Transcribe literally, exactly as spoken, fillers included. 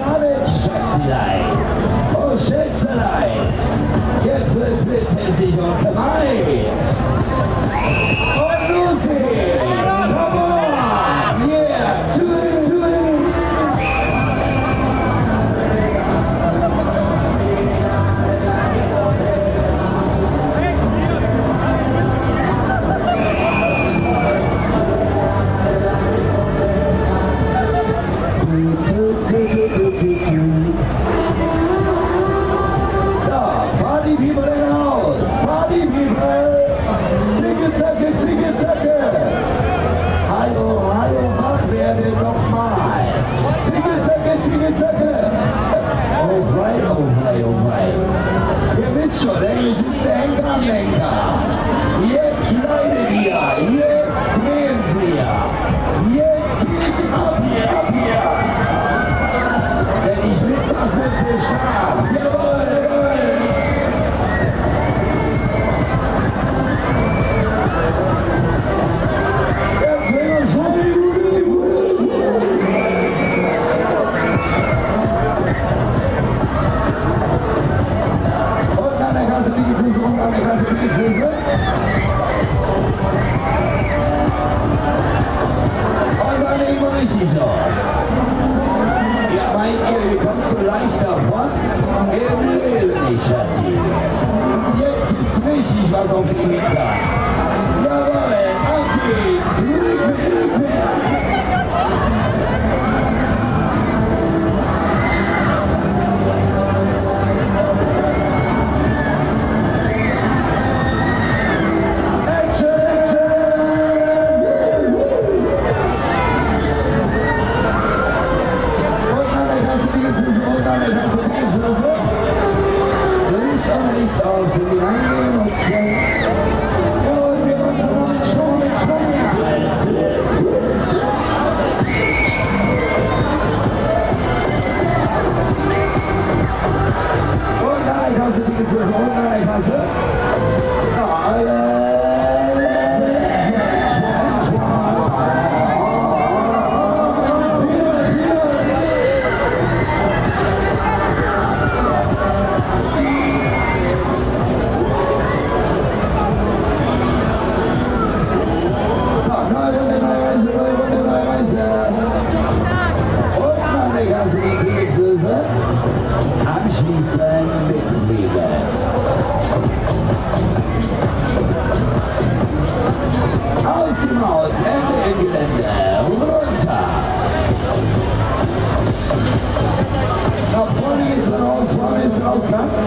David, Schätzelein. Oh, Schätzelein. Jetzt wird's mit Hessig und gemein. Und los geht's. Come on. Yeah. Do it, do it. Schon, ey, sitzt der Henker am Lenker. Jetzt leidet ihr, jetzt drehen sie. Jetzt geht's ab hier, ab hier. Wenn ich mitmache, wird bestraft. Jawohl, jawohl. Jetzt will er schon. Und an der Kasse die Süße. Und dann legen wir richtig los. Ja, meint ihr, ihr kommt so leicht davon? Im Leben nicht, Schatzi. Jetzt gibt's richtig was auf die Hinter. Jawohl, auf geht's. Rückwärts, rückwärts. Aus in die reingehen und so. Ja, und wir wollen es noch mit Schwung, Schwung. Und an der Kasse, die geht's los, und an der Kasse. Ja, alle. Anschließend mitnehmen. Aus dem Haus, Ende im Gelände, runter. Nach vorne geht's raus, vorne ist der Ausgang.